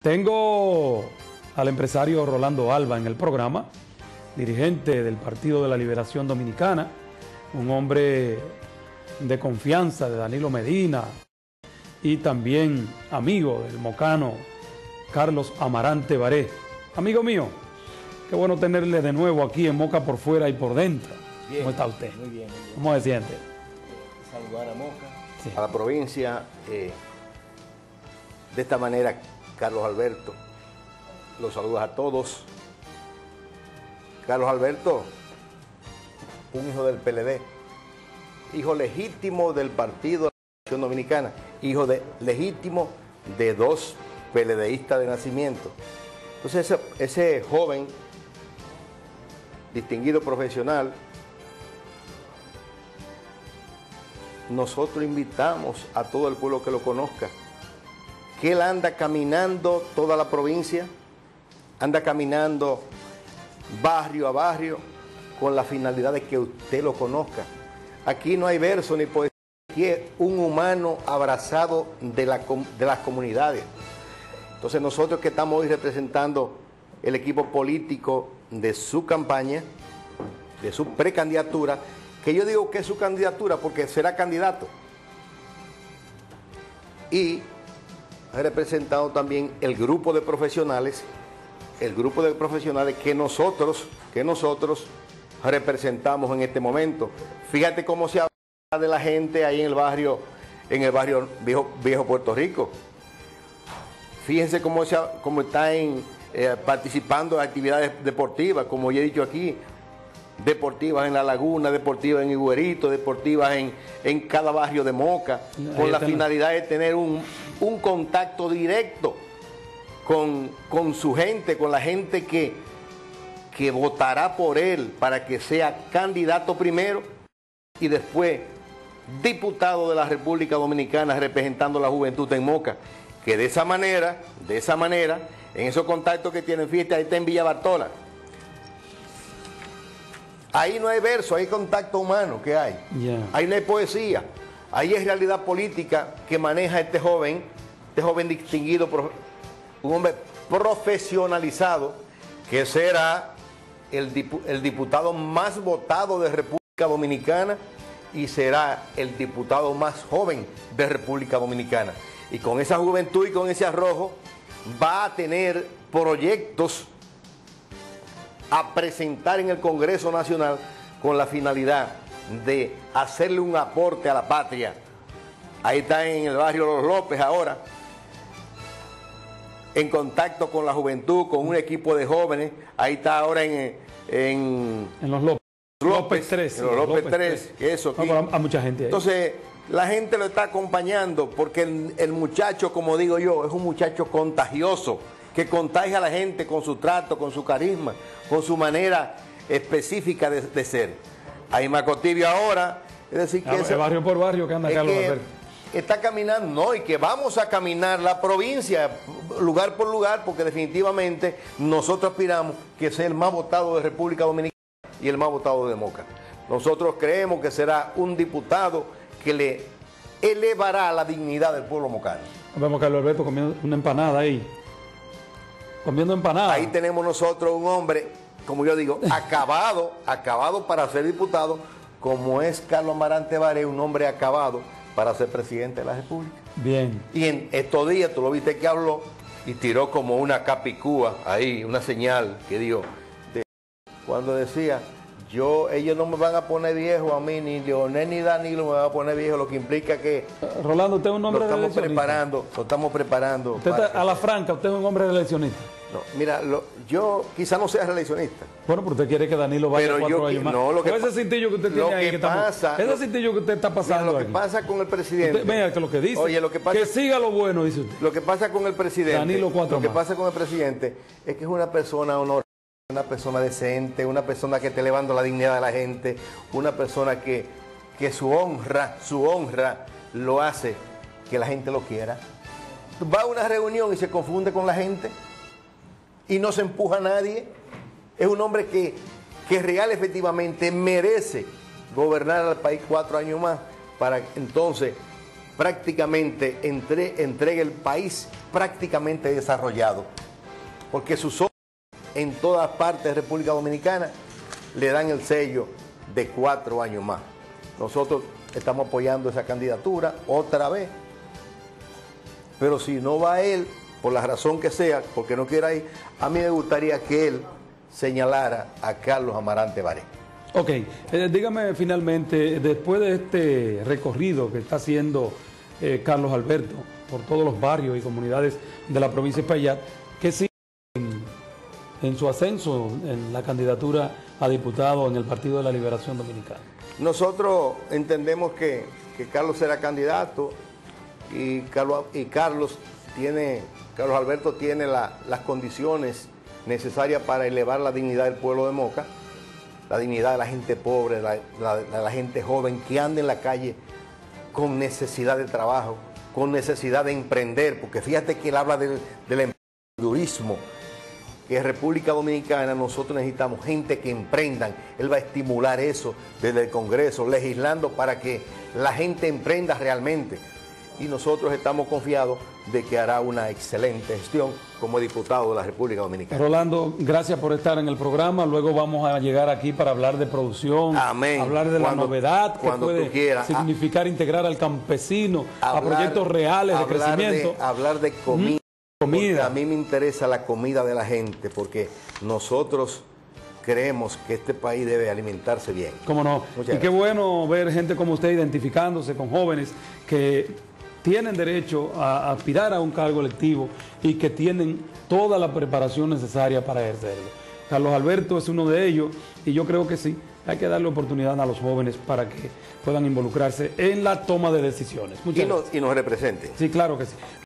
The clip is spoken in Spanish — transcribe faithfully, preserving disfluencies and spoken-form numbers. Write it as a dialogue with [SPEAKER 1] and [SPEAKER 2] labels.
[SPEAKER 1] Tengo al empresario Rolando Alba en el programa, dirigente del Partido de la Liberación Dominicana, un hombre de confianza de Danilo Medina y también amigo del mocano Carlos Amarante Baré. Amigo mío, qué bueno tenerle de nuevo aquí en Moca por fuera y por dentro.
[SPEAKER 2] Bien,
[SPEAKER 1] ¿Cómo está usted?
[SPEAKER 2] Muy bien, muy bien.
[SPEAKER 1] ¿Cómo se siente?
[SPEAKER 2] Saludar a Moca,
[SPEAKER 1] Sí.
[SPEAKER 2] a la provincia. Eh, de esta manera, Carlos Alberto, los saludos a todos. Carlos Alberto, un hijo del P L D, hijo legítimo del Partido de la Liberación Dominicana, hijo de, legítimo de dos PLDistas de nacimiento. Entonces ese, ese joven, distinguido profesional, nosotros invitamos a todo el pueblo que lo conozca, que él anda caminando toda la provincia, anda caminando barrio a barrio con la finalidad de que usted lo conozca. Aquí no hay verso ni poesía, aquí es un humano abrazado de, la, de las comunidades. Entonces nosotros que estamos hoy representando el equipo político de su campaña, de su precandidatura, que yo digo que es su candidatura porque será candidato, y ha representado también el grupo de profesionales, el grupo de profesionales que nosotros, que nosotros representamos en este momento. Fíjate cómo se habla de la gente ahí en el barrio, en el barrio Viejo, Viejo Puerto Rico. Fíjense cómo, se, cómo están eh, participando en actividades deportivas, como ya he dicho aquí, deportivas en La Laguna, deportivas en Higuerito, deportivas en, en cada barrio de Moca, con la finalidad de tener un, un contacto directo con, con su gente, con la gente que, que votará por él para que sea candidato primero y después diputado de la República Dominicana representando la juventud en Moca. Que de esa manera, de esa manera, en esos contactos que tienen, fíjate, ahí está en Villa Bartola. Ahí no hay verso, hay contacto humano que hay. Yeah. Ahí no hay poesía. Ahí es realidad política que maneja este joven, este joven distinguido, un hombre profesionalizado, que será el, dipu el diputado más votado de República Dominicana y será el diputado más joven de República Dominicana. Y con esa juventud y con ese arrojo va a tener proyectos a presentar en el Congreso Nacional con la finalidad de hacerle un aporte a la patria. Ahí está en el barrio Los López ahora, en contacto con la juventud, con un equipo de jóvenes. Ahí está ahora en, en,
[SPEAKER 1] en Los López.
[SPEAKER 2] López tres. En Los López, López tres. Eso aquí.
[SPEAKER 1] No, a mucha gente ahí.
[SPEAKER 2] Entonces, la gente lo está acompañando porque el, el muchacho, como digo yo, es un muchacho contagioso, que contagia a la gente con su trato, con su carisma, con su manera específica de, de ser. Hay Macotibio ahora, es decir, que...
[SPEAKER 1] ese, barrio por barrio que anda Carlos Alberto.
[SPEAKER 2] Está caminando, no, y que vamos a caminar la provincia, lugar por lugar, porque definitivamente nosotros aspiramos que sea el más votado de República Dominicana y el más votado de Moca. Nosotros creemos que será un diputado que le elevará la dignidad del pueblo mocano.
[SPEAKER 1] Vemos a Carlos Alberto comiendo una empanada ahí. Comiendo empanada.
[SPEAKER 2] Ahí tenemos nosotros un hombre, como yo digo, acabado, acabado para ser diputado, como es Carlos Amarante Baré, un hombre acabado para ser presidente de la República.
[SPEAKER 1] Bien.
[SPEAKER 2] Y en estos días, tú lo viste que habló y tiró como una capicúa ahí, una señal que dio, de, cuando decía, yo, ellos no me van a poner viejo a mí, ni Leonel ni Danilo me van a poner viejo, lo que implica que...
[SPEAKER 1] Rolando, usted es un hombre
[SPEAKER 2] lo estamos
[SPEAKER 1] eleccionista.
[SPEAKER 2] preparando, lo estamos preparando.
[SPEAKER 1] Usted está, a la franca, usted es un hombre eleccionista.
[SPEAKER 2] No, mira, lo, yo quizá no sea reeleccionista.
[SPEAKER 1] Bueno, pero usted quiere que Danilo vaya
[SPEAKER 2] pero
[SPEAKER 1] cuatro
[SPEAKER 2] yo,
[SPEAKER 1] años más.
[SPEAKER 2] No, lo que
[SPEAKER 1] ese cintillo que usted tiene ahí, que
[SPEAKER 2] pasa,
[SPEAKER 1] estamos, ese cintillo que usted está pasando
[SPEAKER 2] mira, lo que
[SPEAKER 1] aquí.
[SPEAKER 2] pasa con el presidente.
[SPEAKER 1] Usted, vea que lo que dice.
[SPEAKER 2] Oye, lo que pasa,
[SPEAKER 1] que siga lo bueno, dice usted.
[SPEAKER 2] Lo que pasa con el presidente.
[SPEAKER 1] Danilo cuatro
[SPEAKER 2] Lo que
[SPEAKER 1] más.
[SPEAKER 2] pasa con el presidente es que es una persona honorable, una persona decente, una persona que esté elevando la dignidad de la gente, una persona que, que su honra, su honra lo hace que la gente lo quiera. Va a una reunión y se confunde con la gente y no se empuja a nadie. Es un hombre que, que real efectivamente merece gobernar al país cuatro años más para entonces prácticamente entre, entregue el país prácticamente desarrollado, porque sus obras en todas partes de República Dominicana le dan el sello de cuatro años más. Nosotros estamos apoyando esa candidatura otra vez, pero si no va él, por la razón que sea, porque no quiera ir, a mí me gustaría que él señalara a Carlos Amarante Baré.
[SPEAKER 1] Ok, eh, dígame finalmente, después de este recorrido que está haciendo eh, Carlos Alberto por todos los barrios y comunidades de la provincia de Espaillat, ¿qué sigue en, en su ascenso en la candidatura a diputado en el Partido de la Liberación Dominicana?
[SPEAKER 2] Nosotros entendemos que, que Carlos será candidato y Carlos, y Carlos, tiene, Carlos Alberto tiene la, las condiciones necesarias para elevar la dignidad del pueblo de Moca, la dignidad de la gente pobre, la, la, la, la gente joven que anda en la calle con necesidad de trabajo, con necesidad de emprender, porque fíjate que él habla del, del emprendedurismo, que en República Dominicana nosotros necesitamos gente que emprendan. Él va a estimular eso desde el Congreso, legislando para que la gente emprenda realmente. Y nosotros estamos confiados de que hará una excelente gestión como diputado de la República Dominicana.
[SPEAKER 1] Rolando, gracias por estar en el programa. Luego vamos a llegar aquí para hablar de producción,
[SPEAKER 2] Amén.
[SPEAKER 1] hablar de
[SPEAKER 2] cuando,
[SPEAKER 1] la novedad que puede
[SPEAKER 2] quieras,
[SPEAKER 1] significar integrar al campesino
[SPEAKER 2] hablar,
[SPEAKER 1] a proyectos reales de crecimiento.
[SPEAKER 2] De, hablar de comida.
[SPEAKER 1] comida.
[SPEAKER 2] A mí me interesa la comida de la gente, porque nosotros creemos que este país debe alimentarse bien.
[SPEAKER 1] ¿Cómo no?
[SPEAKER 2] Muchas
[SPEAKER 1] y
[SPEAKER 2] gracias.
[SPEAKER 1] qué bueno ver gente como usted identificándose con jóvenes que tienen derecho a aspirar a un cargo electivo y que tienen toda la preparación necesaria para ejercerlo. Carlos Alberto es uno de ellos y yo creo que sí, hay que darle oportunidad a los jóvenes para que puedan involucrarse en la toma de decisiones. Muchas
[SPEAKER 2] y, nos,
[SPEAKER 1] gracias.
[SPEAKER 2] y nos representen.
[SPEAKER 1] Sí, claro que sí.